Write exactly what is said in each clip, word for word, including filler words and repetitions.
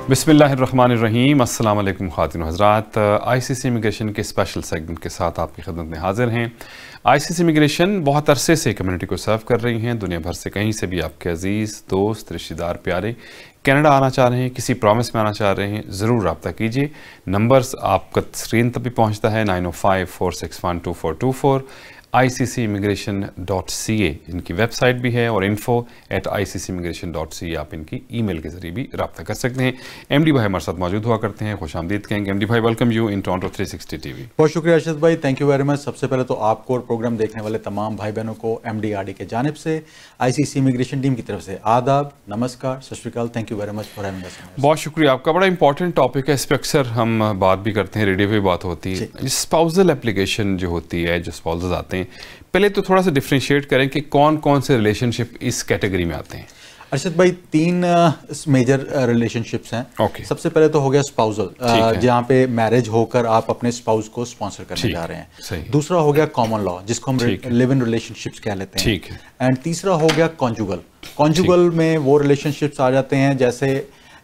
बिस्मिल्लाहिर्रहमानिर्रहीम, अस्सलाम वालेकुम ख़वातीन व हज़रात। आईसीसी इमिग्रेशन के स्पेशल सेगमेंट के साथ आपकी खिदमत में हाजिर हैं। आईसीसी इमिग्रेशन बहुत अरसे से कम्युनिटी को सर्व कर रही हैं। दुनिया भर से कहीं से भी आपके अजीज़, दोस्त, रिश्तेदार, प्यारे कनाडा आना चाह रहे हैं, किसी प्रॉमिस में आना चाह रहे हैं, ज़रूर रब्ता कीजिए। नंबर्स आपका स्क्रीन तक भी पहुँचता है, nine O five four six one two four two four. I C C immigration dot C A इनकी वेबसाइट भी है और info at I C C immigration dot C A आप इनकी ईमेल के जरिए भी रब्ता कर सकते हैं। एमडी भाई हमारे साथ मौजूद हुआ करते हैं, खुश आमदीद कहेंगे। एमडी भाई, welcome you in Toronto three sixty TV. बहुत शुक्रिया अर्शद भाई, थैंक यू वेरी मच। सबसे पहले तो आपको और प्रोग्राम देखने वाले तमाम भाई बहनों को एमडी आरडी के जानिब से आईसीसी इमिग्रेशन टीम की तरफ से आदाब, नमस्कार, Sat Shri Akal. Thank you very much for having us. बहुत शुक्रिया आपका। बड़ा इंपॉर्टेंट टॉपिक है, इस पर अक्सर हम बात भी करते हैं, रेडियो पे बात होती है। स्पाउसल एप्लीकेशन जो होती है, जो स्पाउसेस आते हैं, पहले तो थोड़ा सा डिफरेंशिएट करें कि कौन कौन से रिलेशनशिप इस कैटेगरी में आते हैं। अर्शद भाई, तीन मेजर रिलेशनशिप्स हैं। okay. सबसे पहले तो हो गया स्पाउसल, जहाँ पे मैरिज होकर आप अपने स्पाउस को स्पॉन्सर करने जा रहे हैं। दूसरा हो गया कॉमन लॉ, जिसको हम लिव इन रिलेशनशिप्स कह लेते हैं। ठीक है। एंड तीसरा हो गया कॉन्जुगल। कॉन्जुगल में वो रिलेशनशिप्स आ जाते हैं जैसे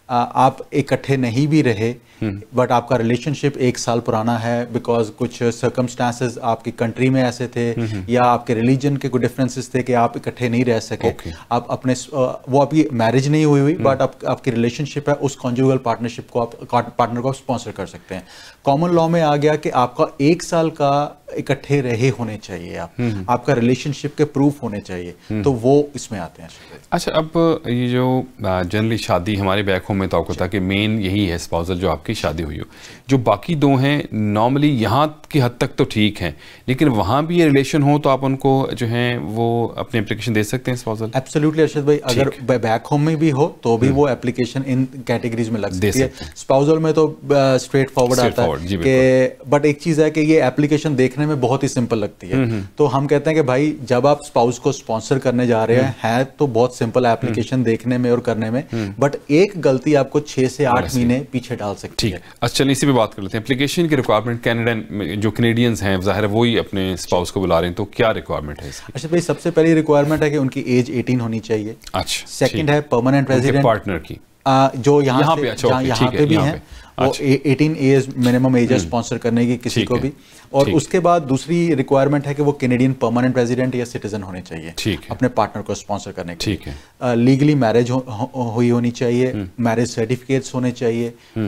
आप इकट्ठे नहीं भी रहे बट आपका रिलेशनशिप एक साल पुराना है, बिकॉज कुछ सर्कमस्टांसेस आपकी कंट्री में ऐसे थे या आपके रिलीजन के कुछ डिफरेंसेस थे कि आप इकट्ठे नहीं रह सके। okay. आप अपने वो आपकी मैरिज नहीं हुई हुई बट आप, आपकी रिलेशनशिप है, उस कॉन्जुगल पार्टनरशिप को आप पार्टनर को आप स्पॉन्सर कर सकते हैं। कॉमन लॉ में आ गया कि आपका एक साल का इकट्ठे रहे होने चाहिए, आप आपका रिलेशनशिप के प्रूफ होने चाहिए, तो वो इसमें आते हैं। अच्छा, अब ये जो जनरली शादी हमारे बैक होम में तो आपको था कि मेन यही है स्पाउसल, जो आपकी शादी हुई हो। जो बाकी दो हैं नॉर्मली यहाँ की हद तक तो ठीक है, लेकिन वहाँ भी ये रिलेशन हो तो आप उनको जो है वो अपनी एप्लीकेशन दे सकते हैं स्पाउसल। एब्सोल्युटली अर्शद भाई, अगर बैक होम में भी हो तो भी वो एप्लीकेशन इन कैटेगरीज में लग सकती है। स्पाउसल में तो स्ट्रेट फॉरवर्ड आता है कि, बट एक चीज है कि ये एप्लीकेशन देखने में बहुत ही सिंपल लगती है, तो हम कहते हैं कि भाई जब आप स्पाउस को स्पॉन्सर करने जा रहे हैं है तो बहुत सिंपल एप्लीकेशन देखने में और करने में, बट एक गलती आपको छह से आठ महीने पीछे डाल सकती है। अच्छा, चलिए इसी पे बात कर लेते हैं। एप्लीकेशन की रिक्वायरमेंट, कैनेडा जो कैनेडियंस हैं जाहिर है वही अपने स्पाउस को बुला रहे हैं, तो क्या रिक्वायरमेंट है इसकी? अच्छा भाई, सबसे पहली रिक्वायरमेंट है कि उनकी एज अठारह होनी चाहिए। अच्छा। सेकंड है परमानेंट रेजिडेंट पार्टनर की, जो यहाँ पे यहाँ पे भी है, वो अठारह एज मिनिमम एज है स्पॉन्सर करने की किसी को भी। और उसके बाद दूसरी रिक्वायरमेंट है कि वो कैनेडियन परमानेंट रेजिडेंट या सिटीजन होने चाहिए अपने पार्टनर को स्पॉन्सर करने के लिए। लीगली मैरिज हुई होनी चाहिए, मैरिज सर्टिफिकेट्स होने चाहिए,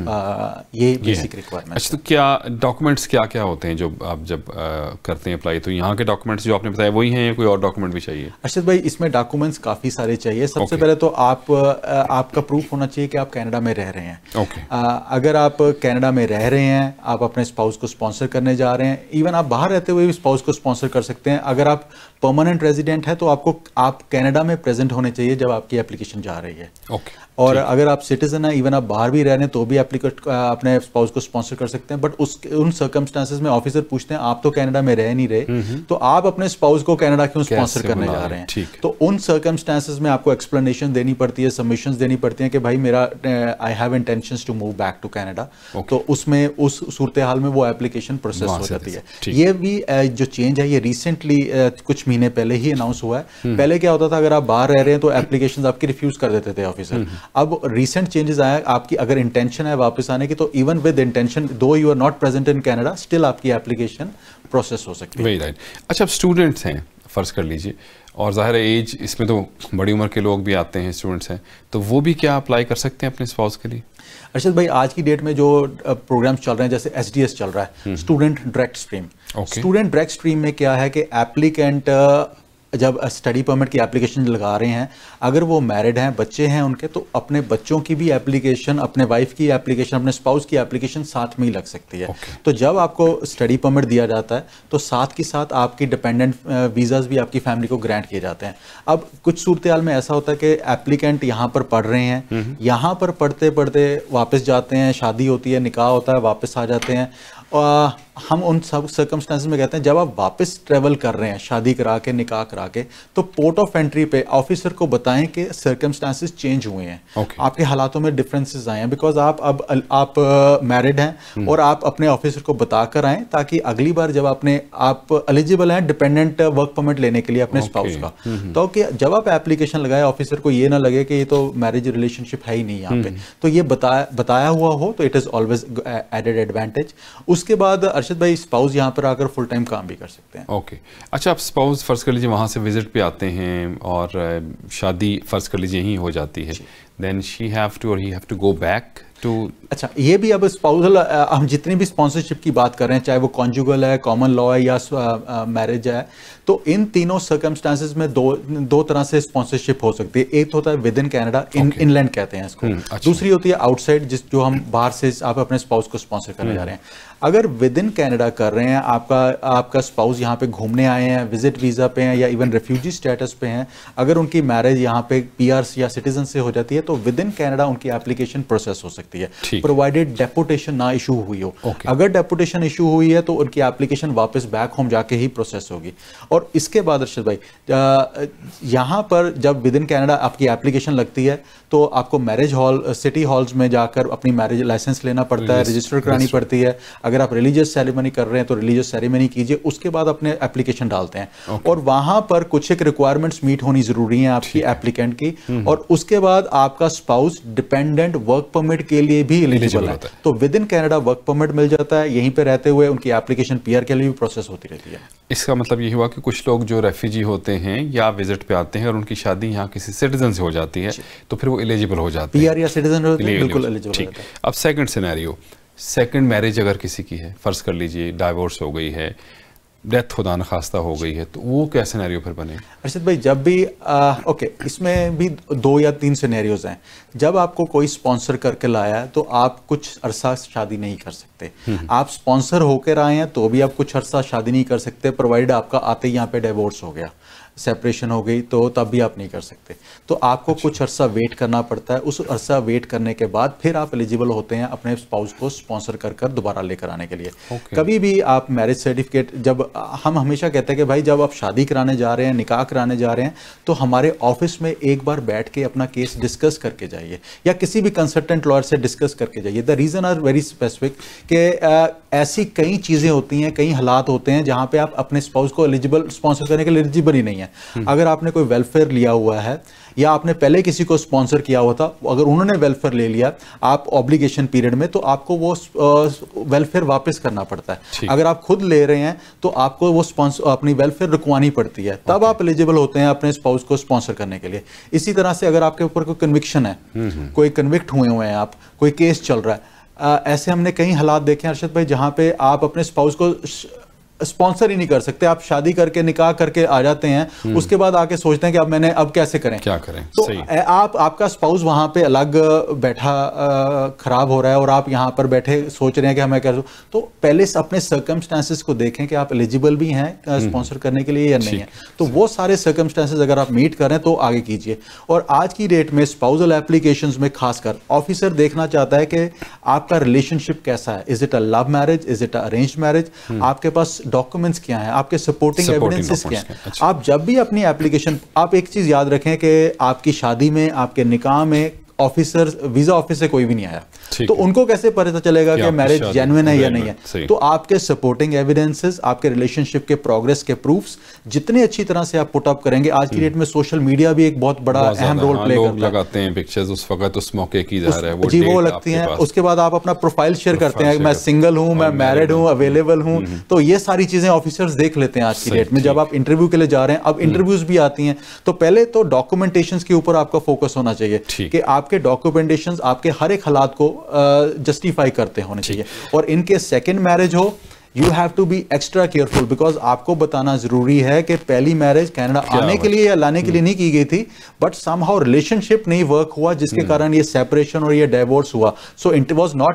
ये बेसिक रिक्वायरमेंट। अच्छा, तो क्या डॉक्यूमेंट्स क्या क्या होते हैं जो आप जब करते हैं अप्लाई? तो यहाँ के डॉक्यूमेंट्स जो आपने बताया वही हैं या कोई और डॉक्यूमेंट भी चाहिए? अर्शद भाई, इसमें डॉक्यूमेंट्स काफ़ी सारे चाहिए। सबसे पहले तो आप आपका प्रूफ होना चाहिए कि आप कनाडा में रह रहे हैं। अगर आप कनाडा में रह रहे हैं, आप अपने स्पाउस को स्पॉन्सर करने जा रहे हैं, इवन आप बाहर रहते हुए भी स्पाउस को स्पॉन्सर कर सकते हैं। अगर आप परमानेंट रेजिडेंट है तो आपको आप कनाडा में प्रेजेंट होने चाहिए जब आपकी एप्लीकेशन जा रही है। ओके। और अगर आप सिटीजन है, इवन आप बाहर भी रह रहे हैं तो भी एप्लीकेट अपने स्पाउस को स्पॉन्सर कर सकते हैं। बट उस उन सर्कमस्टांसेस में ऑफिसर पूछते हैं आप तो कनाडा में रह नहीं रहे, तो आप अपने स्पाउस को कनाडा क्यों स्पॉन्सर करने जा रहे हैं? तो उन सर्कमस्टांसेस में आपको एक्सप्लेनेशन देनी पड़ती है, सबमिशंस देनी पड़ती हैं कि भाई मेरा I have intentions to move back to Canada. तो उसमें उस सूरत हाल में वो एप्लीकेशन प्रोसेस हो जाती है। ये भी जो चेंज है ये रिसेंटली कुछ महीने पहले ही अनाउंस हुआ है। पहले क्या होता था, अगर आप बाहर रह रहे हैं तो एप्लीकेशन आपकी रिफ्यूज कर देते थे ऑफिसर। अब रिसेंट चेंजेस आया, आपकी अगर इंटेंशन है वापस आने की तो even with intention though you are not present in Canada still आपकी एप्लीकेशन प्रोसेस हो सकती है। Very right. अच्छा, अब स्टूडेंट्स हैं फर्ज कर लीजिए, और ज़ाहिर है एज इसमें तो बड़ी उम्र के लोग भी आते हैं, स्टूडेंट्स हैं, तो वो भी क्या अप्लाई कर सकते हैं अपने स्पाउस के लिए? अर्शद भाई, आज की डेट में जो प्रोग्राम्स चल रहे हैं जैसे एस डी एस चल रहा है, student direct stream. Student direct stream में क्या है कि एप्लीकेंट जब स्टडी परमिट की एप्लीकेशन लगा रहे हैं, अगर वो मैरिड हैं, बच्चे हैं उनके, तो अपने बच्चों की भी एप्लीकेशन, अपने वाइफ की एप्लीकेशन, अपने स्पाउस की एप्लीकेशन साथ में ही लग सकती है। okay. तो जब आपको स्टडी परमिट दिया जाता है तो साथ के साथ आपकी डिपेंडेंट वीज़ाज भी आपकी फैमिली को ग्रांट किए जाते हैं। अब कुछ सूरत हाल में ऐसा होता है कि एप्लीकेंट यहाँ पर पढ़ रहे हैं, यहाँ पर पढ़ते पढ़ते वापस जाते हैं, शादी होती है, निकाह होता है, वापस आ जाते हैं, आ, हम उन सब सर्कमस्टांसेस में कहते हैं जब आप वापस ट्रेवल कर रहे हैं शादी करा के निकाह करा के, तो पोर्ट ऑफ एंट्री पे ऑफिसर को बताएं कि सर्कमस्टांसेस चेंज हुए हैं, okay. आपके हालातों में डिफरेंसेस आए हैं, बिकॉज आप अब आप मैरिड हैं hmm. और आप अपने ऑफिसर को बता कर आएँ ताकि अगली बार जब आपने आप एलिजिबल हैं डिपेंडेंट वर्क परमिट लेने के लिए अपने okay. स्पाउस का, hmm. तो कि जब आप एप्लीकेशन लगाए ऑफिसर को ये ना लगे कि ये तो मैरिज रिलेशनशिप है ही नहीं यहाँ hmm. पे, तो ये बताया बताया हुआ हो तो it is always added advantage. उसके बाद अरशद भाई स्पाउस यहाँ पर आकर फुल टाइम काम भी कर सकते हैं। Okay okay. अच्छा, आप स्पाउस फर्ज कर लीजिए वहाँ से विजिट पे आते हैं और शादी फर्ज कर लीजिए यहीं हो जाती है, देन शी हैव टू और he have to go back to. अच्छा, ये भी अब स्पाउसल हम जितनी भी स्पॉन्सरशिप की बात कर रहे हैं, चाहे वो कॉन्जुगल है, कॉमन लॉ है या मैरिज है, तो इन तीनों सर्कमस्टांसेस में दो दो तरह से स्पॉन्सरशिप हो सकती है। एक होता है within Canada, in inland कहते हैं इसको, अच्छा। दूसरी होती है आउटसाइड, जिस जो हम बाहर से आप अपने स्पाउस को स्पॉन्सर करने जा रहे हैं। अगर विद इन कैनेडा कर रहे हैं, आपका आपका स्पाउस यहाँ पे घूमने आए हैं, विजिट वीजा पे हैं या इवन रेफ्यूजी स्टेटस पे हैं, अगर उनकी मैरिज यहाँ पे पीआर या सिटीजन से हो जाती है तो विद इन कैनेडा उनकी एप्लीकेशन प्रोसेस हो सकती है, प्रोवाइडेड डेपुटेशन ना इशू हुई हो। okay. अगर डेपुटेशन इशू हुई है तो उनकी एप्लीकेशन वापस बैक होम जाके ही प्रोसेस होगी। और इसके बाद अरशद भाई यहाँ पर जब विद इन कैनेडा आपकी एप्लीकेशन लगती है तो आपको मैरिज हॉल, सिटी हॉल्स में जाकर अपनी मैरिज लाइसेंस लेना पड़ता है, रजिस्टर करानी पड़ती है। अगर आप रिलीजियस सेरेमनी कर रहे हैं तो रिलीजियस सेरेमनी कीजिए, उसके बाद अपने एप्लीकेशन डालते हैं। okay. और वहां पर कुछ एक रिक्वायरमेंट्स मीट होनी जरूरी है आपकी एप्लीकेंट की, और उसके बाद आपका स्पाउस डिपेंडेंट वर्क परमिट के लिए भी एलिजिबल है, तो within Canada work permit मिल जाता है। यहीं पे रहते हुए उनकी एप्लीकेशन पीआर के लिए भी प्रोसेस होती रहती है। इसका मतलब ये हुआ कि कुछ लोग जो रेफ्यूजी होते हैं या विजिट पे आते हैं और उनकी शादी यहाँ किसी सिटीजन से हो जाती है तो फिर वो एलिजिबल हो जाते हैं, पीआर या सिटीजन होते हैं, बिल्कुल एलिजिबल होता है। अब सेकंड सिनेरियो, सेकंड मैरिज अगर किसी की है, फर्ज कर लीजिए डाइवोर्स हो गई है, डेथ खुदा न खास्ता हो गई है, तो वो क्या सिनेरियो फिर बने? अर्शद भाई जब भी आ, ओके इसमें भी दो या तीन सिनेरियोज हैं। जब आपको कोई स्पॉन्सर करके लाया है तो आप कुछ अरसा शादी नहीं कर सकते, आप स्पॉन्सर होकर आए हैं तो भी आप कुछ अरसा शादी नहीं कर सकते, प्रोवाइडेड आपका आते ही यहाँ पे डिवोर्स हो गया, सेपरेशन हो गई, तो तब भी आप नहीं कर सकते। तो आपको अच्छा। कुछ अरसा वेट करना पड़ता है, उस अरसा वेट करने के बाद फिर आप एलिजिबल होते हैं अपने स्पाउस को स्पॉन्सर कर कर दोबारा लेकर आने के लिए। okay. कभी भी आप मैरिज सर्टिफिकेट, जब हम हमेशा कहते हैं कि भाई जब आप शादी कराने जा रहे हैं, निकाह कराने जा रहे हैं, तो हमारे ऑफिस में एक बार बैठ के अपना केस डिस्कस करके जाइए या किसी भी कंसल्टेंट लॉयर से डिस्कस करके जाइए। The reason are very specific कि ऐसी कई चीज़ें होती हैं, कई हालात होते हैं जहाँ पे आप अपने स्पाउस को एलिजिबल स्पॉन्सर करने के लिए एलिजिबल ही नहीं है। अगर आपने कोई वेलफेयर लिया हुआ है या आपने पहले किसी को स्पॉन्सर किया हुआ था, अगर उन्होंने वेलफेयर ले लिया आप ऑब्लिगेशन पीरियड में, तो आपको वो वेलफेयर वापस करना पड़ता है। अगर आप खुद ले रहे हैं तो आपको वो स्पॉन्सर अपनी वेलफेयर रुकवानी पड़ती है, तब आप एलिजिबल होते हैं अपने स्पाउस को स्पॉन्सर करने के लिए। इसी तरह से अगर आपके ऊपर कोई कन्विक्शन है, कोई कन्विक्ट हुए हुए हैं आप, कोई केस चल रहा है, आ, ऐसे हमने कई हालात देखे हैं अर्शद भाई जहां पे आप अपने स्पाउस को स्पॉन्सर ही नहीं कर सकते, आप शादी करके निकाह करके आ जाते हैं, उसके बाद आके सोचते हैं कि अब मैंने अब कैसे करें, क्या करें। तो सही। आप आपका स्पाउस वहां पे अलग बैठा खराब हो रहा है और आप यहां पर बैठे सोच रहे हैं कि हमें क्या, तो पहले अपने सर्कमस्टांसेस को देखें कि आप एलिजिबल भी हैं स्पॉन्सर करने के लिए या नहीं है। तो वो सारे सर्कमस्टांसेस अगर आप मीट करें तो आगे कीजिए। और आज की डेट में स्पाउसल एप्लीकेशंस में खासकर ऑफिसर देखना चाहता है कि आपका रिलेशनशिप कैसा है, is it a love marriage, is it a arranged marriage, आपके पास डॉक्यूमेंट्स क्या हैं, आपके सपोर्टिंग एविडेंसेस क्या हैं। अच्छा। आप जब भी अपनी एप्लीकेशन, आप एक चीज याद रखें कि आपकी शादी में, आपके निकाह में ऑफिसर, वीजा ऑफिस से कोई भी नहीं आया, तो उनको कैसे पता चलेगा कि मैरिज जेन्युइन है या नहीं है। तो आपके सपोर्टिंग एविडेंसेस, आपके रिलेशनशिप के प्रोग्रेस के प्रूफ्स जितने अच्छी तरह से आप पुट अप करेंगे, आज की डेट में सोशल मीडिया भी एक बहुत बड़ा अहम रोल प्ले करता है। लगाते हैं पिक्चर्स उस वक्त उस मौके की जा रहा है वो जी वो लगती हैं, उसके बाद आप अपना प्रोफाइल शेयर करते हैं, मैं सिंगल हूं, मैं मैरिड हूं, अवेलेबल हूं, तो ये सारी चीजें ऑफिसर्स देख लेते हैं आज की डेट में। जब आप इंटरव्यू के लिए जा रहे हैं, अब इंटरव्यूज भी आती हैं, तो पहले तो डॉक्यूमेंटेशन के ऊपर आपका फोकस होना चाहिए कि आपके डॉक्यूमेंटेशन आपके हर एक हालात को जस्टिफाई करते होने चाहिए। और इनके सेकंड मैरिज हो you have to be extra careful, because आपको बताना जरूरी है कि पहली मैरिज कनाडा आने के लिए या लाने के लिए नहीं की गई थी, बट समहाउ रिलेशनशिप नहीं वर्क हुआ जिसके कारण ये सेपरेशन और ये डिवोर्स हुआ. So it was not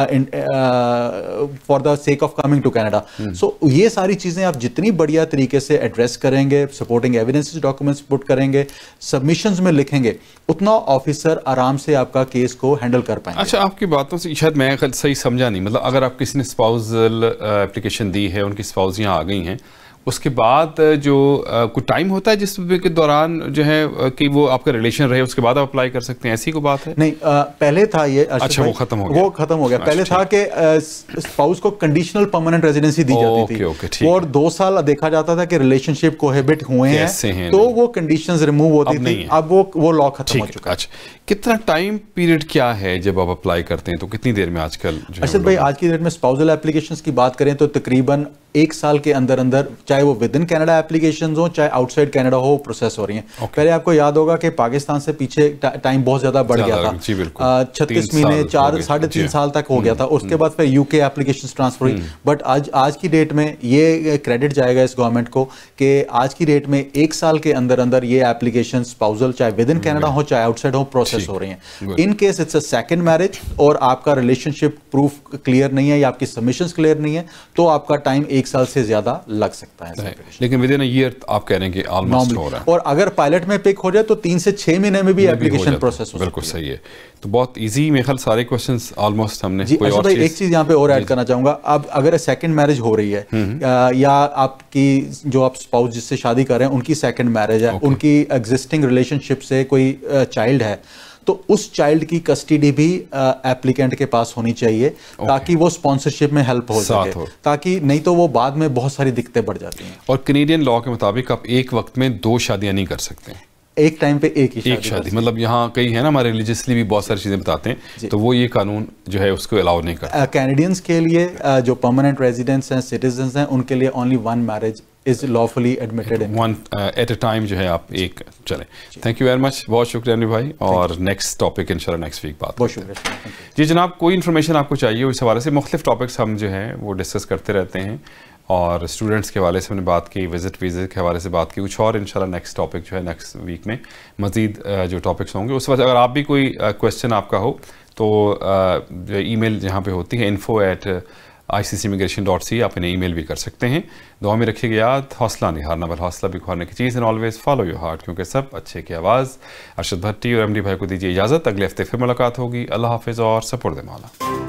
for the sake of coming to Canada. सो ये सारी चीजें आप जितनी बढ़िया तरीके से एड्रेस करेंगे, सपोर्टिंग एविडेंसेस डॉक्यूमेंट्स पुट करेंगे, सबमिशंस में लिखेंगे, उतना ऑफिसर आराम से आपका केस को हैंडल कर पाएंगे. अच्छा, आपकी बातों से शायद मैं सही समझा नहीं, मतलब अगर आप किसी ने स्पाउसल एप्लीकेशन दी है, उनकी स्पाउस यहाँ आ गई हैं, उसके बाद जो कुछ टाइम होता है जिस के दौरान जो है कि वो आपका रिलेशन रहे, उसके बाद आप अप्लाई कर सकते हैं, ऐसी कोई बात है? नहीं, आ, पहले था ये. अच्छा, वो खत्म हो गया. वो खत्म हो गया. पहले था कि स्पाउस को कंडीशनल परमानेंट रेजिडेंसी दी जाती थी. ओके, ठीक. और दो साल देखा जाता था कि रिलेशनशिप कोहेबिट हुए हैं, तो वो कंडीशंस रिमूव होती थी. अब वो वो लॉ खत्म हो चुका है. अच्छा, कितना टाइम पीरियड क्या है जब आप अप्लाई करते हैं, तो कितनी देर में आजकल? अर्शद भाई, आज की डेट में स्पाउसल एप्लीकेशंस की बात करें तो तकरीबन एक साल के अंदर अंदर, चाहे वो विद इन कनाडा एप्लीकेशंस हो चाहे आउटसाइड कनाडा हो, प्रोसेस हो रही हैं. okay. पहले आपको याद होगा कि पाकिस्तान से पीछे टाइम बहुत ज्यादा बढ़ गया था. छत्तीस महीने चार साढ़े तीन साल तक हो गया था. उसके बाद फिर यूके एप्लीकेशंस ट्रांसफर हुई. बट आज आज की डेट में ये क्रेडिट जाएगा इस गवर्नमेंट को कि आज की डेट में एक साल के अंदर अंदर ये एप्लीकेशन स्पाउसल चाहे विद इन कनाडा हो चाहे आउटसाइड हो, प्रोसेस हो रही हैं. In case it's a second marriage और आपका रिलेशनशिप प्रूफ क्लियर नहीं है या आपकी सबमिशंस क्लियर नहीं है, तो आपका टाइम एक साल से ज्यादा लग सकता है. लेकिन विद इन अ ईयर आप कह रहे हैं कि ऑलमोस्ट हो रहा है. और अगर पायलट में पिक हो जाए तो तीन से छह महीने में भी एप्लीकेशन प्रोसेस हो. बिल्कुल सही है. तो बहुत इजी, मेरे ख्याल सारे क्वेश्चंस ऑलमोस्ट हमने. जी, अच्छा भाई, एक चीज यहाँ पे और ऐड करना चाहूंगा. अब अगर सेकंड मैरिज हो रही है या आपकी जो आप स्पाउस जिससे शादी कर रहे हैं उनकी सेकंड मैरिज है, उनकी एग्जिस्टिंग रिलेशनशिप से कोई चाइल्ड है, तो उस चाइल्ड की कस्टडी भी एप्लीकेंट के पास होनी चाहिए ताकि वो स्पॉन्सरशिप में हेल्प हो सके, ताकि नहीं तो वो बाद में बहुत सारी दिक्कतें बढ़ जाती हैं. और कैनेडियन लॉ के मुताबिक आप एक वक्त में दो शादियां नहीं कर सकते, एक टाइम पे एक ही शादी. एक शादी मतलब यहाँ कई है ना, हमारे रिलीजियसली भी बहुत सारी चीजें बताते हैं, तो वो ये कानून जो है उसको अलाउ नहीं करता. कैनेडियंस के लिए जो परमानेंट रेजिडेंट्स हैं, सिटीजन्स हैं, उनके लिए only one marriage is lawfully admitted in one at a time जो है आप एक चले. थैंक यू वेरी मच, बहुत शुक्रिया अनिल भाई. और नेक्स्ट टॉपिक इंशाल्लाह नेक्स्ट वीक बात. बहुत शुक्रिया. जी जनाब, कोई इन्फॉर्मेशन आपको चाहिए इस हवाले से, मुख्तलिफ टॉपिक्स हम जो है वो डिस्कस करते रहते हैं, और स्टूडेंट्स के हवाले से हमने बात की, विजिट वीज़े के हवाले से बात की, कुछ और इंशाल्लाह नेक्स्ट टॉपिक जो है नेक्स्ट वीक में मज़ीद जो टॉपिक्स होंगे उस वक्त अगर आप भी कोई क्वेश्चन आपका हो तो जो ईमेल जहाँ पे होती है info at I C C immigration dot C, आप इन्हें ईमेल भी कर सकते हैं. दुआ में रखिएगा याद, हौसला नहीं हारना बल हौसला भी खोने की चीज़, and always follow your heart, क्योंकि सब अच्छे की आवाज़. अरशद भट्टी और एम डी भाई को दीजिए इजाज़त, अगले हफ्ते फिर मुलाकात होगी. अल्लाह हाफिज़ और सपुर्द मौला.